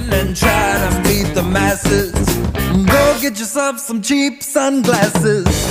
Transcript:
in and try to meet the masses. Go get yourself some cheap sunglasses.